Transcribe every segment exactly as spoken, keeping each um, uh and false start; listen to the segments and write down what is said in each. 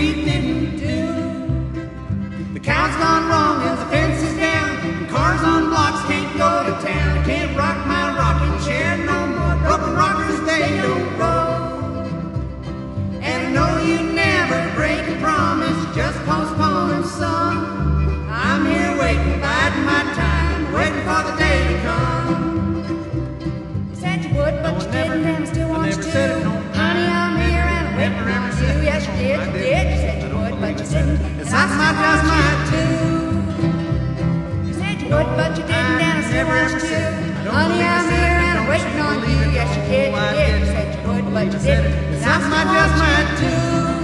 we didn't do. The cow's gone wrong and the fence is down, and cars on blocks can't go to town. I can't rock my rocking chair no more. Broken rockers, they don't roll. And I know you never break a promise, just postpone them some. I'm here waiting, biding my time, waiting for the day to come. You said you would, but No, you I never- didn't, and I still I want you never to. said it, no. Honey, I'm here and I'm waiting Never on ever you. said it. Yes, you did, I you did. did. You said I you don't would, but believe you you said didn't. it. And It's I not still my want just you mine. to. You said you would, but you didn't, and I still never want ever you said it. I to. don't Honey, believe I I'm said here it. and I'm Don't waiting you on believe you. it? Yes, you No, did, you I did. You didn't. said you would, but you I said it. didn't. It's And I not my still just want mine. you to.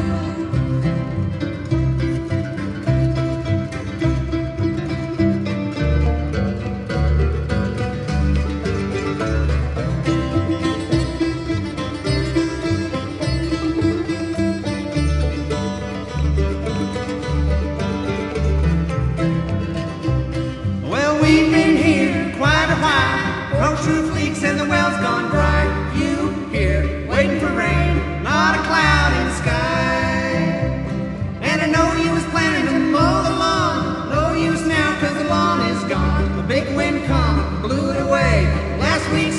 Well, we've been here quite a while. Roach roof leaks and the well's gone dry. You here, waiting for rain, not a cloud in the sky. And I know you was planning to mow the lawn. No use now, cause the lawn is gone. A big wind come and blew it away last week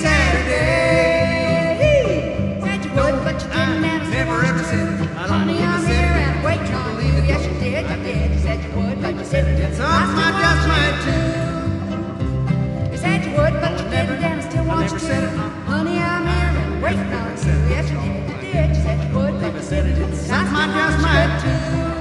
Saturday. Said you would, but you didn't, and I still Never want you ever to. said it. I don't Honey, believe I I'm said here it. and I'm waiting on you. Yes, you did, you did. You said you would, but you didn't. It's on my just mine too. You said you would, but you never- didn't, and I still I want never you to. said it. Honey, I'm here and I'm waiting on you. Yes, you did, you did. You said you would, but you said it. didn't. It's And I on my still just want mine you to.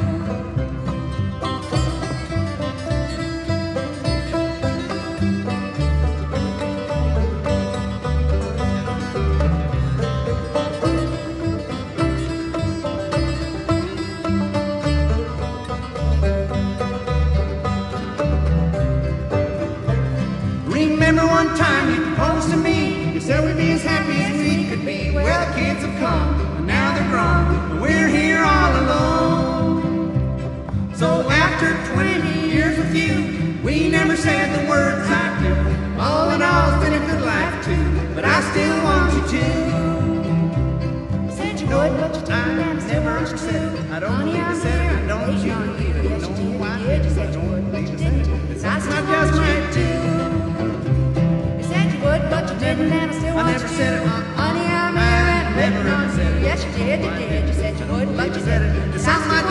Remember one time you proposed to me. You said we'd be as happy as we could be. Well, the kids have come, and now they're grown, and we're here all alone. So after twenty years with you, we never said the words I do. All in all, it's been a good life too, but I still want you to. You said you would, but you didn't, and I still never want you said it. to. I don't Honey, believe I I'm said it. here I and don't I'm waiting you on believe you. it. Yes, you No, did, I you did. You said you don't would, but believe you I said didn't. it. And It's I not still just want you mine to. You said you would, but you didn't, and I still I want never you said to. it. Honey, I'm here and I'm never waiting on said you. it. Yes, you did, you did. You said you would, but you said it. didn't. It's And I not my still